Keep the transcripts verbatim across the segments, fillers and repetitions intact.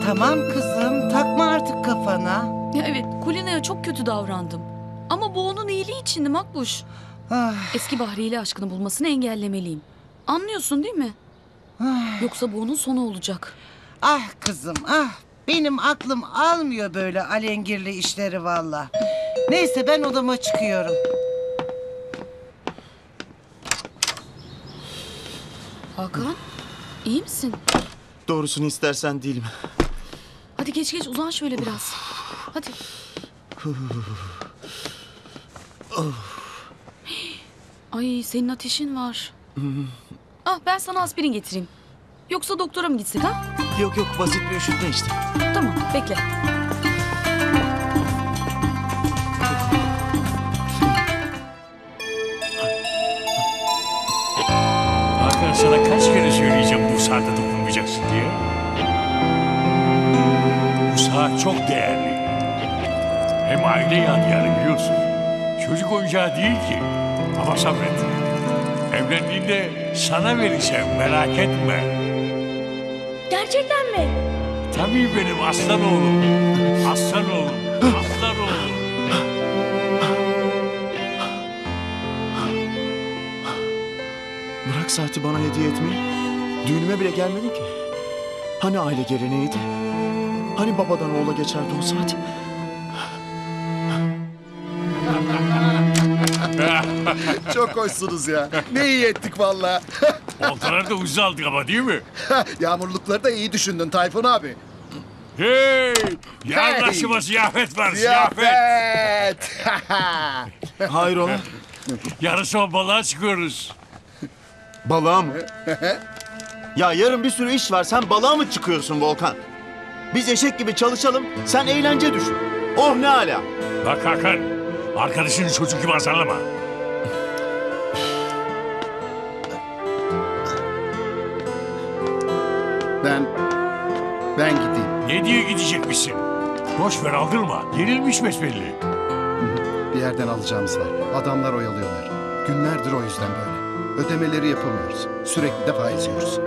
Tamam kızım, takma artık kafana. Ya evet, Kulina'ya çok kötü davrandım. Ama bu onun iyiliği içindi Makbuş. Ah, Eski Bahriye ile aşkını bulmasını engellemeliyim. Anlıyorsun değil mi? ah, Yoksa bu onun sonu olacak. ah kızım, ah. Benim aklım almıyor böyle alengirli işleri valla. Neyse ben odama çıkıyorum. Hakan, iyi misin? Doğrusunu istersen değilim. Hadi geç geç uzan şöyle biraz. Hadi. Ay senin ateşin var. Ah ben sana aspirin getireyim. Yoksa doktora mı gitsek ha? Yok yok, basit bir üşütme işte. Tamam bekle. Hakan sana kaç kere söyleyeceğim bu saate dokunmayacaksın diye. Bu saat çok değerli. Hem aile yadigarı biliyorsun. Çocuk oyuncağı değil ki. Ama sabret. Evlendiğinde sana vereceğim, merak etme. Gerçekten mi? Tabii benim aslan oğlum. Aslan oğlum. Aslan oğlum. Bırak saati bana hediye etmeyi. Düğünüme bile gelmedin ki. Hani aile geleneğiydi? Hani babadan oğula geçerdi o saat? Çok hoşsunuz ya. Ne iyi ettik valla. Oltaları da ucuz aldık ama değil mi? Yağmurlukları da iyi düşündün Tayfun abi. Hey! Yarın Hey! akşama ziyafet var, ziyafet. Ziyafet. Hayrola? Yarın sabah balığa çıkıyoruz. Balığa mı? Ya yarın bir sürü iş var. Sen balığa mı çıkıyorsun Volkan? Biz eşek gibi çalışalım. Sen eğlence düşün. Oh ne ala. Bak Hakan, arkadaşını çocuk gibi azarlama. Ben, ben gideyim. Ne diye gidecekmişsin? Boş ver aldırma, yenilmiş besbelli. Bir yerden alacağımız var. Adamlar oyalıyorlar. Günlerdir o yüzden böyle. Ödemeleri yapamıyoruz. Sürekli de faiz yiyoruz.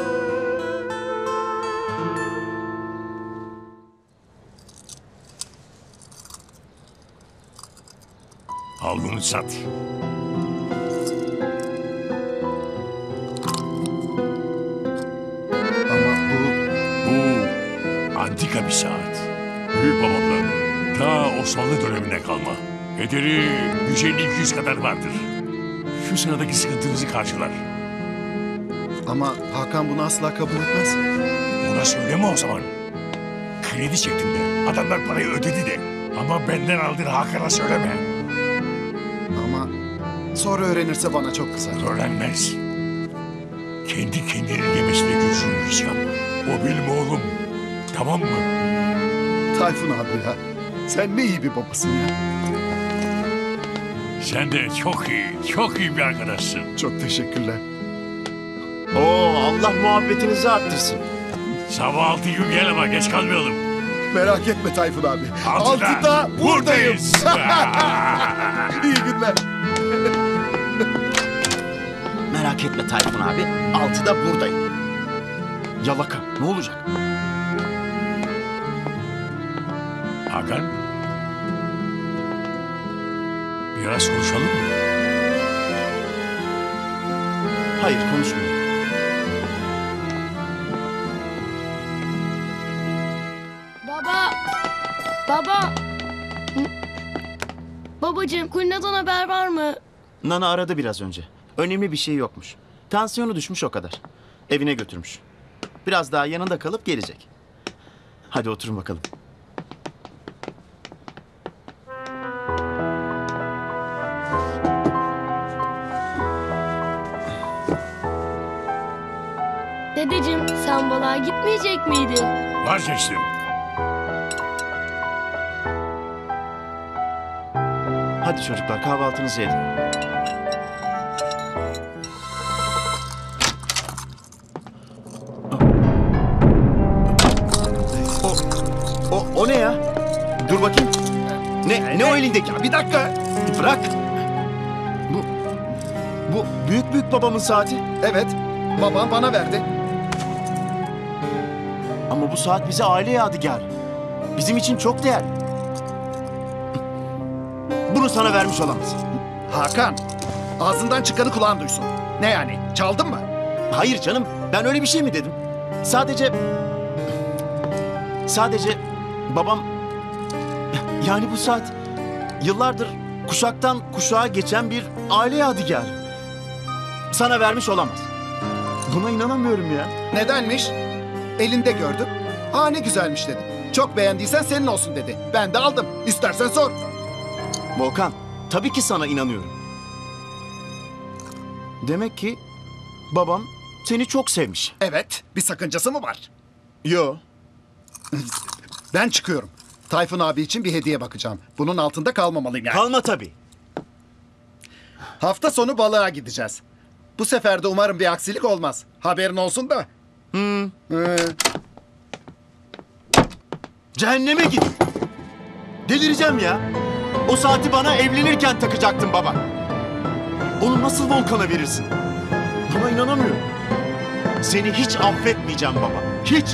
Al bunu sat. Ama bu Bu antika bir saat. Büyük babamdan. Ta Osmanlı dönemine kalma. Ederi yüz elli iki yüz kadar vardır. Şu sıradaki sıkıntınızı karşılar. ama Hakan bunu asla kabul etmez. Ona söyleme o zaman. Kredi çektim de. Adamlar parayı ödedi de. Ama benden aldığını Hakan'a söyleme. Ama sonra öğrenirse bana çok kızar. Öğrenmez. Kendi kendinin yemesine gözüm yiyeceğim. O benim oğlum. Tamam mı? Tayfun abi ya. Sen ne iyi bir babasın ya. Sen de çok iyi, çok iyi bir arkadaşsın. Çok teşekkürler. Oo Allah muhabbetinizi arttırsın. Sabah altı gibi gel ama geç kalmayalım. Merak etme Tayfun abi. Altıda, Altıda buradayım. buradayız. İyi günler. Merak etme Tayfun abi. Altıda buradayım. Yalaka ne olacak? Hakan. Biraz konuşalım mı? Hayır konuşmayayım. Baba! Baba! Hı? Babacığım, Kulina'dan haber var mı? Nana aradı biraz önce. Önemli bir şey yokmuş. Tansiyonu düşmüş o kadar. Evine götürmüş. Biraz daha yanında kalıp gelecek. Hadi oturun bakalım. Dedeciğim, sen balığa gitmeyecek miydin? Vazgeçtim. Hadi çocuklar kahvaltınızı edin. O, o, o ne ya? Dur bakayım. Ne, ne o elindeki? Bir dakika. Bırak. Bu, bu büyük büyük babamın saati. Evet. Babam bana verdi. Ama bu saat bize aile yadigarı. Bizim için çok değerli. Bunu sana vermiş olamaz. Hakan, ağzından çıkanı kulağın duysun. Ne yani, çaldın mı? Hayır canım, ben öyle bir şey mi dedim? Sadece... Sadece babam... Yani bu saat yıllardır kuşaktan kuşağa geçen bir aile yadigarı. Sana vermiş olamaz. Buna inanamıyorum ya. Nedenmiş? Elinde gördüm. Aa ne güzelmiş dedim. Çok beğendiysen senin olsun dedi. Ben de aldım. İstersen sor. Volkan, tabii ki sana inanıyorum. Demek ki babam seni çok sevmiş. Evet, bir sakıncası mı var? Yo. Ben çıkıyorum. Tayfun abi için bir hediye bakacağım. Bunun altında kalmamalıyım yani. Kalma tabii. Hafta sonu balığa gideceğiz. Bu sefer de umarım bir aksilik olmaz. Haberin olsun da. Hmm. Ee, Cehenneme git. Delireceğim ya. O saati bana evlenirken takacaktın baba. Onu nasıl Volkan'a verirsin? Buna inanamıyorum. Seni hiç affetmeyeceğim baba. Hiç.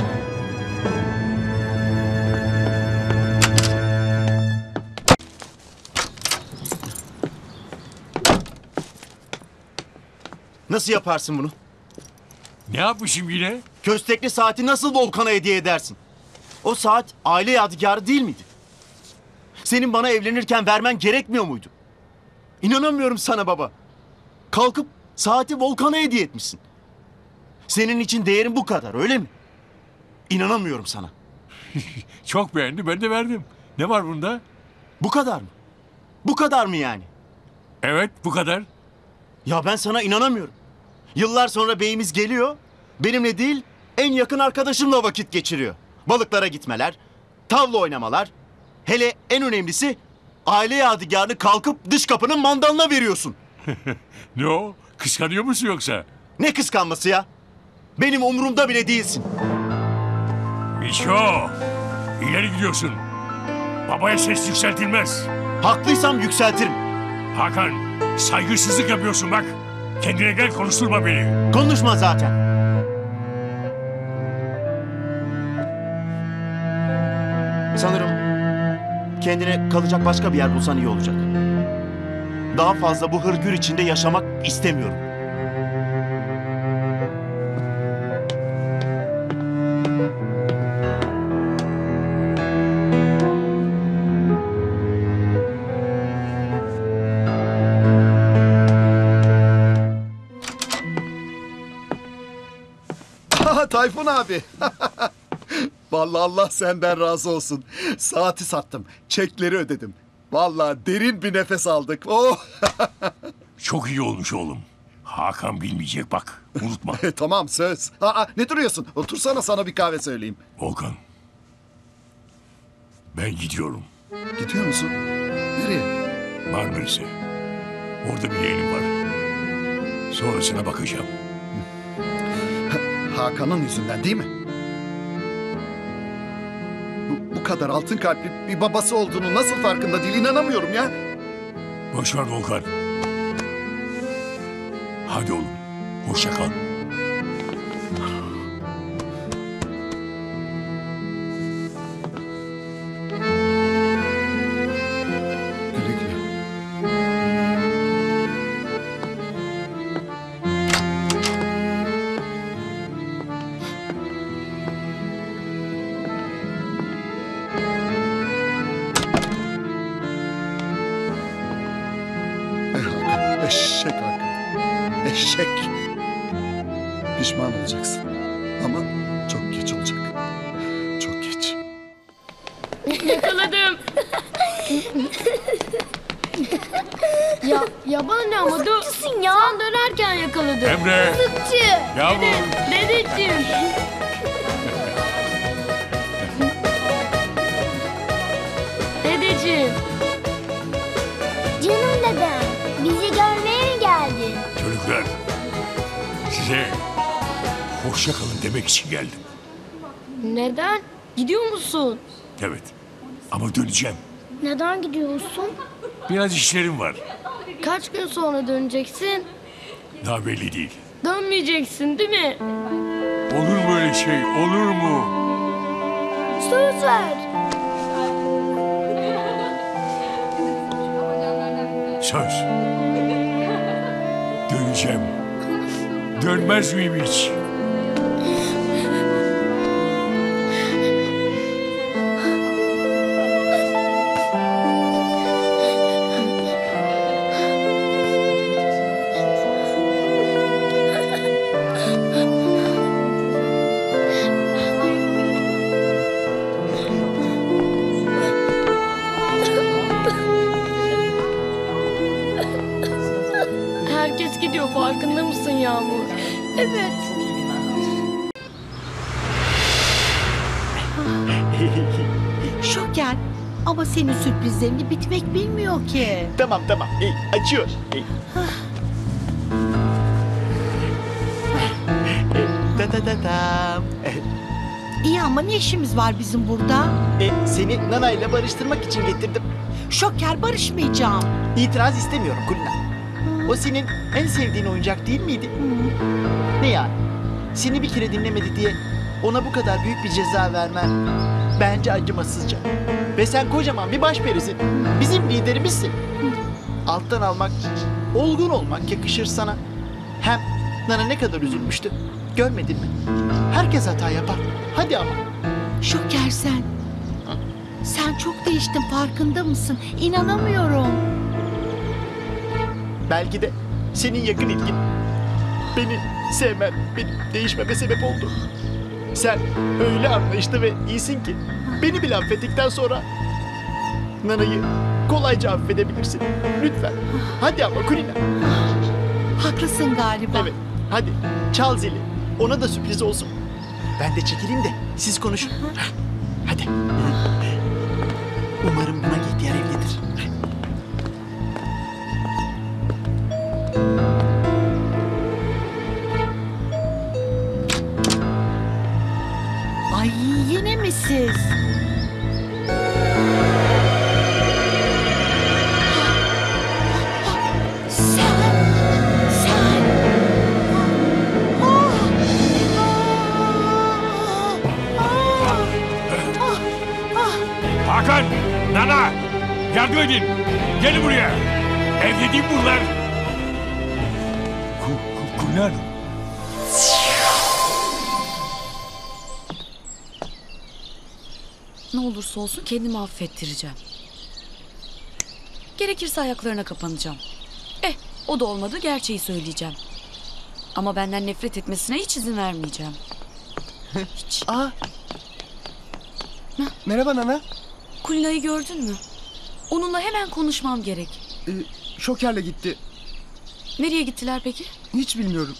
Nasıl yaparsın bunu? Ne yapmışım yine? Köstekli saati nasıl Volkan'a hediye edersin? O saat aile yadigarı değil miydi? Senin bana evlenirken vermen gerekmiyor muydu? İnanamıyorum sana baba. Kalkıp saati Volkan'a hediye etmişsin. Senin için değerin bu kadar, öyle mi? İnanamıyorum sana. Çok beğendi, ben de verdim. Ne var bunda? Bu kadar mı? Bu kadar mı yani? Evet, bu kadar. Ya ben sana inanamıyorum. Yıllar sonra beyimiz geliyor, benimle değil en yakın arkadaşımla vakit geçiriyor. Balıklara gitmeler, tavla oynamalar. Hele en önemlisi aile yadigarını kalkıp dış kapının mandalına veriyorsun. Ne o? Kıskanıyor musun yoksa? Ne kıskanması ya? Benim umurumda bile değilsin. Mişo, ileri gidiyorsun. Babaya ses yükseltilmez. Haklıysam yükseltirim. Hakan, saygısızlık yapıyorsun bak. Kendine gel, konuşturma beni. Konuşma zaten. Sanırım kendine kalacak başka bir yer bulsan iyi olacak. Daha fazla bu hırgür içinde yaşamak istemiyorum. Aha, Tayfun abi. Vallahi Allah senden razı olsun. Saati sattım. Çekleri ödedim. Vallahi derin bir nefes aldık. Oh. Çok iyi olmuş oğlum. Hakan bilmeyecek bak, unutma. Tamam söz. Aa, ne duruyorsun? Otursana sana bir kahve söyleyeyim. Volkan, ben gidiyorum Gidiyor musun? Nereye? Marmaris'e. Orada bir yeğenim var. Sonrasına bakacağım. Hakan'ın yüzünden değil mi? Bu, bu kadar altın kalpli bir babası olduğunu nasıl farkında değil, inanamıyorum ya. Boş ver Volkan. Hadi oğlum, hoşça kal. Güle güle. Ey Hakan, eşek Hakan. Eşek. Pişman olacaksın. Ama çok geç olacak. Çok geç. Yakaladım. ya ya bana ne ama dur. Sıkçısın ya. Sen dönerken yakaladım. Emre, Sıkçı. yavrum. Dede, dedeciğim. Dedeciğim. Canım dedem, bizi görmeye mi geldin? Çocuklar, size hoşça kalın demek için geldim. Neden? Gidiyor musun? Evet, ama döneceğim. Neden gidiyorsun? Biraz işlerim var. Kaç gün sonra döneceksin? Daha belli değil. Dönmeyeceksin değil mi? Olur mu öyle şey, olur mu? Söz ver. Söz. Döneceğim. Dönmez miyim hiç? Herkes gidiyor, farkında mısın Yağmur? Evet. Şoker. Ama senin sürprizlerini bitmek bilmiyor ki. Tamam tamam. E, açıyor. E. Da da da da. İyi ama ne işimiz var bizim burada? E, seni Nana ile barıştırmak için getirdim. Şoker, barışmayacağım. İtiraz istemiyorum Kulina. O senin en sevdiğin oyuncak değil miydi? Ne yani? Seni bir kere dinlemedi diye ona bu kadar büyük bir ceza vermen bence acımasızca. Ve sen kocaman bir başperisin. Bizim liderimizsin. Alttan almak, olgun olmak yakışır sana. Hem Nana ne kadar üzülmüştü. Görmedin mi? Herkes hata yapar. Hadi ama. Şoker sen. Sen çok değiştin, farkında mısın? İnanamıyorum. Belki de senin yakın ilgin beni sevmem, benim değişmeme sebep oldu. Sen öyle anlayışlı ve iyisin ki beni bile affettikten sonra Nana'yı kolayca affedebilirsin. Lütfen. Hadi ama Kulina. Haklısın galiba. Evet. Hadi çal zili. Ona da sürpriz olsun. Ben de çekileyim de siz konuşun. Hadi. Umarım buna ihtiyar evlidir. Ay, yine mi siz? Sen, sen. Ah, Hakan! Nana! Yardım edin! Gelin buraya! Evde değil bunlar! Ku, ku, Kulina Hanım. Ne olursa olsun kendimi affettireceğim. Gerekirse ayaklarına kapanacağım. Eh, o da olmadı, gerçeği söyleyeceğim. Ama benden nefret etmesine hiç izin vermeyeceğim. Hiç. Aa. Merhaba Nana. Kulina'yı gördün mü? Onunla hemen konuşmam gerek. Ee, Şoker'le gitti. Nereye gittiler peki? Hiç bilmiyorum.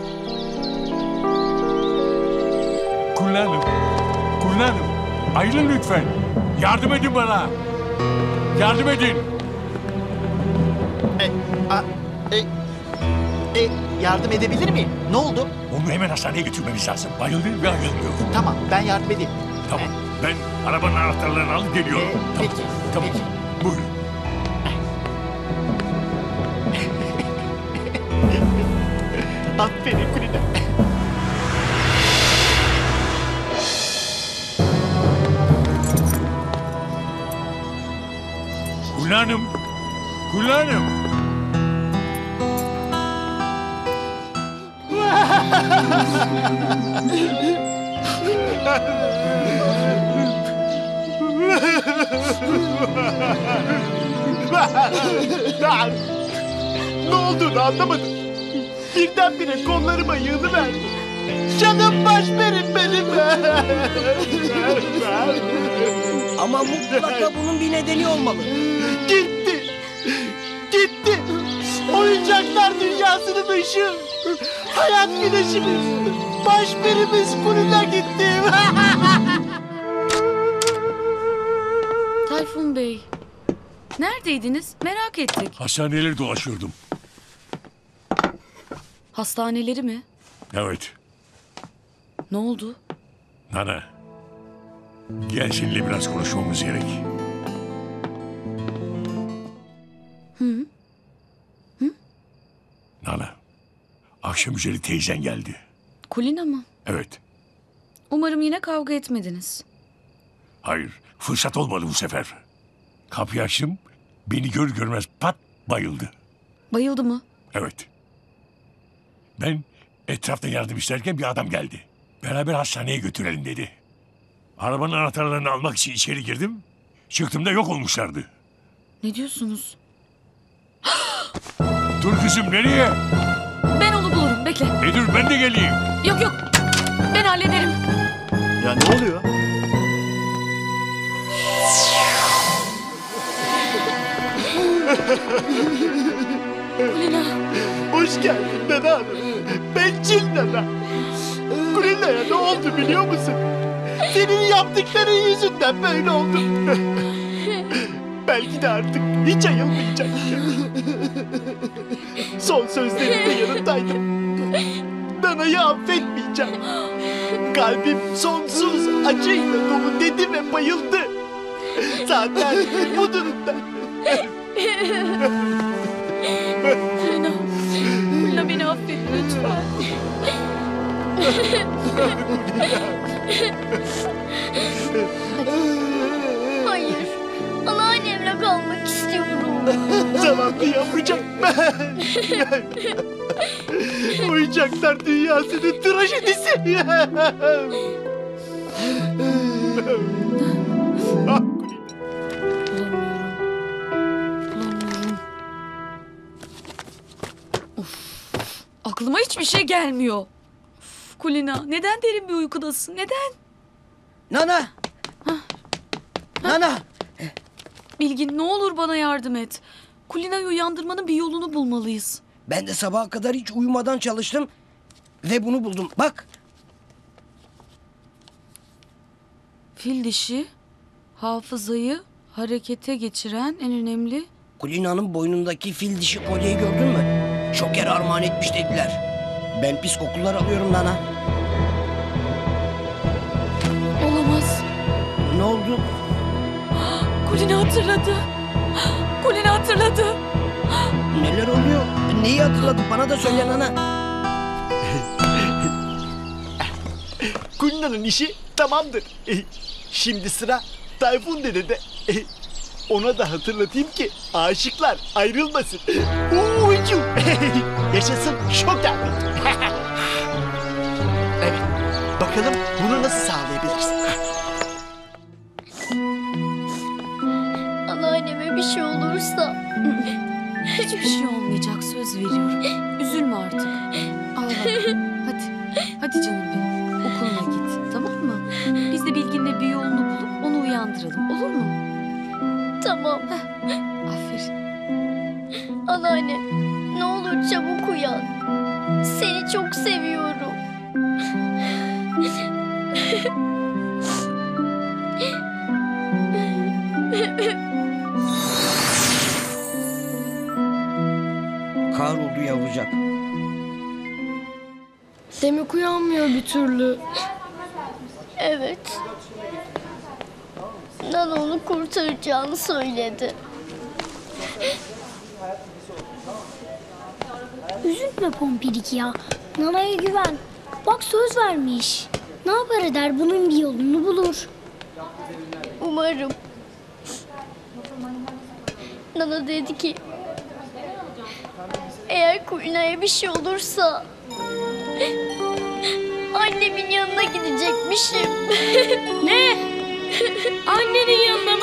Kulina Hanım. Kulina Hanım. Ayrılın lütfen. Yardım edin bana. Yardım edin. E, a, e, e, yardım edebilir miyim? Ne oldu? Onu hemen hastaneye götürmemiz lazım. Bayıldı ve ayılmıyor. Tamam, ben yardım edeyim. Tamam. Ben arabanın anahtarlarını alıp geliyorum. Ee, Tamam. peki, Tamam. peki. Buyurun. Aferin Kulina. Kulina Hanım. Kulina Hanım. Ne olduğunu anlamadım. Birdenbire kollarıma yığılıverdi. Canım başperim benim. Ama mutlaka bunun bir nedeni olmalı. Gitti. Gitti. Oyuncaklar dünyasının ışığı. Hayat güneşimiz. Başperimiz Kulina gitti. Tayfun Bey, neredeydiniz? Merak ettik. Hastaneleri dolaşıyordum. Hastaneleri mi? Evet. Ne oldu? Nana. Gel seninle biraz konuşmamız gerek. Hı? Nana. Akşam üzeri teyzen geldi. Kulina mı? Evet. Umarım yine kavga etmediniz. Hayır, fırsat olmadı bu sefer. Kapıyı açtım, beni gör görmez pat bayıldı. Bayıldı mı? Evet. Ben etrafta yardım isterken bir adam geldi. Beraber hastaneye götürelim dedi. Arabanın anahtarlarını almak için içeri girdim. Çıktığımda yok olmuşlardı. Ne diyorsunuz? Dur kızım, nereye? Ben onu bulurum, bekle. E dur, ben de geleyim. Yok yok, ben hallederim. Ya ne oluyor? Kulina, Hoş geldin Nana Hanım. Bencil Nana. Kulina'ya ne oldu biliyor musun? Senin yaptıkların yüzünden böyle oldu. Belki de artık hiç ayılmayacak. Son sözlerinde yanındaydım. Nana'yı affetmeyeceğim. Kalbim sonsuz acıyla dolu dedi ve bayıldı. Zaten bu durumda. Kulina. Kulina beni affet lütfen. Hayır. Anneannemle kalmak istiyorum. Zavallı yavrucak. Oyuncaklar dünyasının trajedisi. Ah, Bulamıyorum. Of, aklıma hiçbir şey gelmiyor. Of, Kulina, neden derin bir uykudasın? Neden? Nana. Nana. Bilgin, ne olur bana yardım et. Kulina'yı uyandırmanın bir yolunu bulmalıyız. Ben de sabaha kadar hiç uyumadan çalıştım ve bunu buldum. Bak. Fil dişi, hafızayı harekete geçiren en önemli... Kulina'nın boynundaki fil dişi kolyeyi gördün mü? Şoker armağan etmiş dediler. Ben pis kokular alıyorum Nana. Olamaz. Ne oldu? Kulina hatırladı. Kulina hatırladı. Neler oluyor? Neyi hatırladı? Bana da söyle Nana. Kulina'nın işi tamamdır. E, Şimdi sıra Tayfun Dede'de. E, Ona da hatırlatayım ki aşıklar ayrılmasın. Ucu. Yaşasın şoker. Evet. Bakalım bunu nasıl sağlayabiliriz? Anneanneme bir şey olursa. Hiçbir şey olmayacak, söz veriyorum. Üzülme artık. Ağlama. Hadi. Hadi canım benim. Okuluna git. Tamam mı? Biz de Bilgin'le bir yolunu bulup onu uyandıralım. Olur mu? Tamam. Aferin. Anneanne, ne olur çabuk uyan. Seni çok seviyorum. Kahroldu yavrucak. Demek uyanmıyor bir türlü. Evet. Nana onu kurtaracağını söyledi. Üzülme Pompidik ya. Nana'ya güven. Bak söz vermiş. Ne yapar eder bunun bir yolunu bulur. Umarım. Nana dedi ki eğer Kulina'ya bir şey olursa annemin yanına gidecekmişim. Ne? Annenin yanına